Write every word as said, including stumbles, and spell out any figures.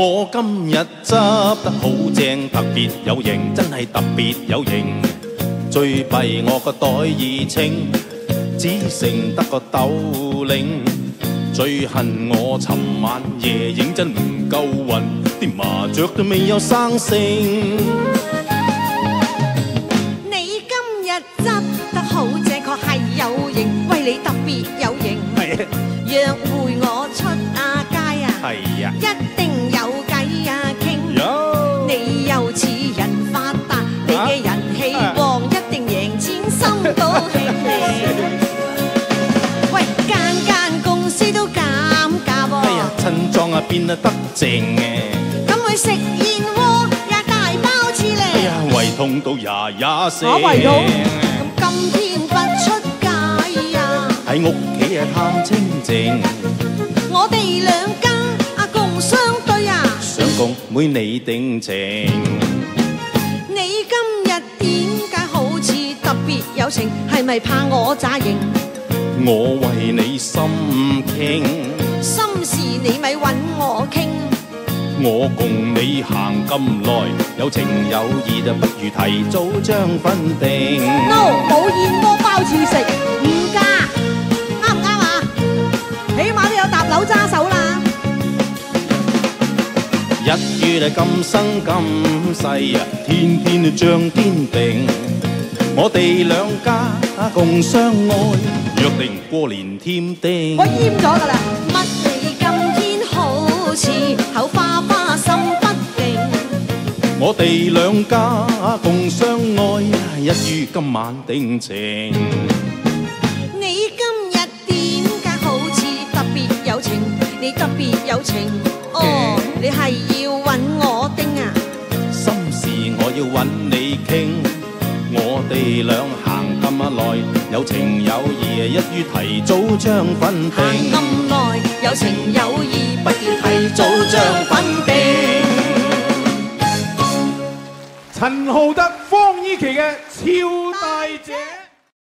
我今日執得好正，特別有型，真係特別有型。最弊我個袋已清，只剩得個斗零。最恨我尋晚夜認真唔夠運，啲麻雀都未有生性。 你今日執得好正，確係有型，為你特別有型。 係啊， 約會我出亞街啊， 係啊， 一定有計啊傾。 有你又似人發達，你嘅人氣旺，一定贏錢，心高興。喂，間間公司都減價喎。 哎呀，襯裝啊變得得正嘅。 咁去食燕窩也大包次咧。 哎呀，胃痛到呀呀聲。 我胃痛，咁今天不出街呀？ 喺屋企啊貪清靜。 我哋兩家啊共相對啊， 想共妹你定情。 你今日點解好似特別有情？係咪怕我詐型？ 我為你心傾， 心事你咪揾我傾。 我共你行咁耐，有情有義就不如提早將分定。 No， 冇燕窩包次食，唔加，啱唔啱啊？起碼都有搭樓揸手啦。 一於係今生今世啊，天天都將天定。我哋兩家共相愛，約定過年添丁。 我閹咗㗎啦。乜你今天好似口花花心不定？ 我哋兩家共相愛，一於今晚定情。 你今日點解好似特別有情？你特別有情，哦，你係要揾我丁啊？ 心事我要揾你傾，我哋兩行咁耐，有情有義，一於提早將分定。 行咁耐，有情有義，不如提早將分定。 陳浩德、方依琪嘅超大姐。